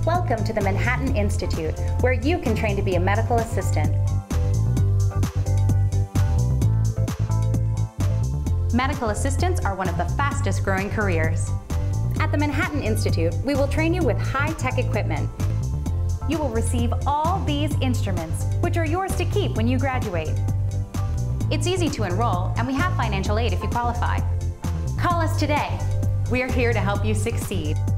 Welcome to the Manhattan Institute, where you can train to be a medical assistant. Medical assistants are one of the fastest growing careers. At the Manhattan Institute, we will train you with high-tech equipment. You will receive all these instruments, which are yours to keep when you graduate. It's easy to enroll, and we have financial aid if you qualify. Call us today. We're here to help you succeed.